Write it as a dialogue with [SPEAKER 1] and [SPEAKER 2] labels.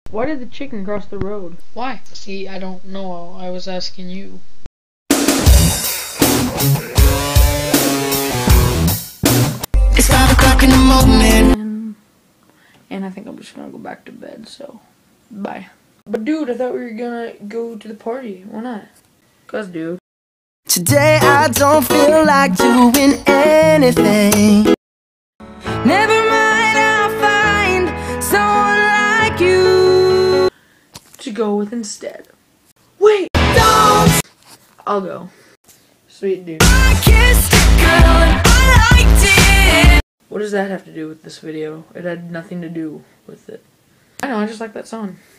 [SPEAKER 1] Why did the chicken cross the road?
[SPEAKER 2] Why? See, I don't know. I was asking you.
[SPEAKER 3] It's 5 o'clock in the morning.
[SPEAKER 1] And I think I'm just gonna go back to bed, so bye. But dude, I thought we were gonna go to the party. Why not? 'Cause dude.
[SPEAKER 3] Today I don't feel like doing anything. Never mind, I'll find someone like you
[SPEAKER 1] to go with instead. Wait!
[SPEAKER 3] Don't!
[SPEAKER 1] I'll go. Sweet dude.
[SPEAKER 3] I kissed a girl and I liked it.
[SPEAKER 1] What does that have to do with this video? It had nothing to do with it. I know, I just like that song.